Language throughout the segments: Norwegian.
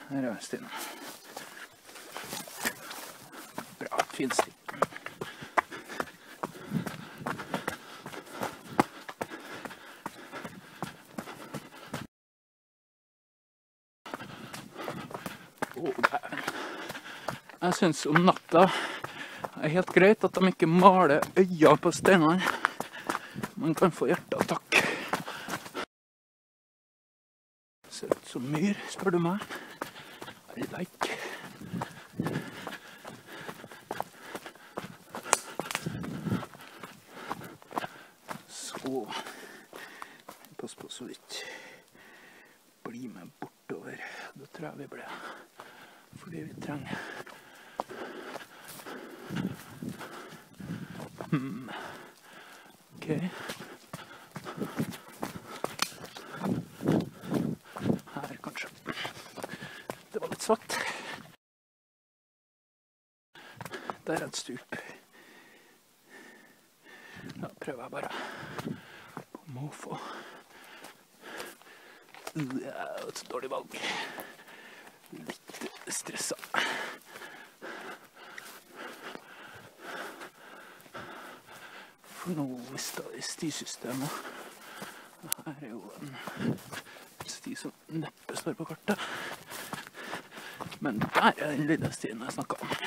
Her er stien. Bra, fin sti. Jeg synes om natta er helt greit at de ikke maler øya på steinene. Man kan få hjerteattakk. Ser ut som myr, spør du meg. I like. Så pass på så vidt. Bli med bortover. Da tror jeg vi ble. Fordi vi trenger. Ok. Her kanskje. Det var litt svart. Der er et stup. Da prøver jeg bare på måfå. Det er et dårlig valg. Litt stresset. For nå mistet jeg stisystemet. Her er jo en sti som neppe står på kartet. Men der er den lille stien jeg snakket om.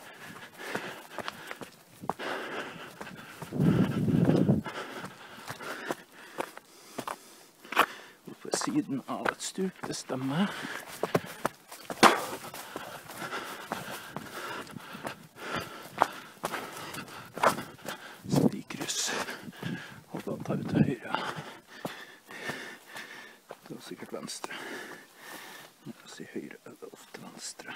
På siden av et stup, det stemmer. Tar vi til høyre. Det er sikkert venstre. Når jeg sier høyre, er det ofte venstre.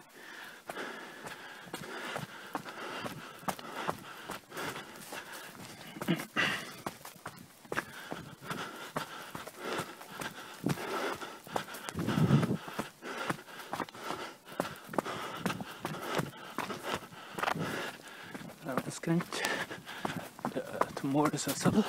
Det er skrent. Det er et mål i seg selv.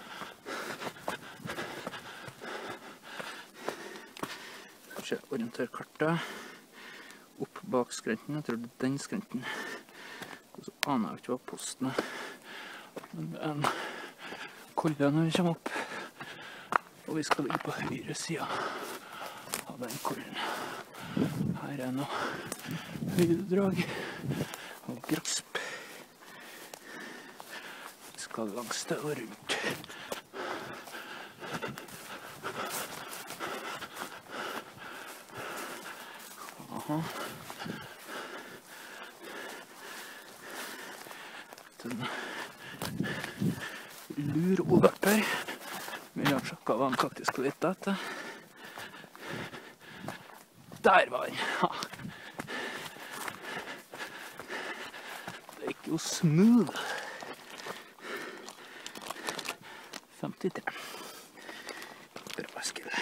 Orienter kartet opp bak skrenten. Jeg tror det er den skrenten. Og så aner jeg ikke hva posten er. Men det er en kolde når vi kommer opp. Og vi skal ligge på høyre siden av den kolden. Her er noe høydedrag og grasp. Vi skal langs det og rundt. Den lur overper. Vi har sjekket hva han faktisk lette etter. Der var den. Ja. Det gikk jo smooth. 53. Bra, Eskil.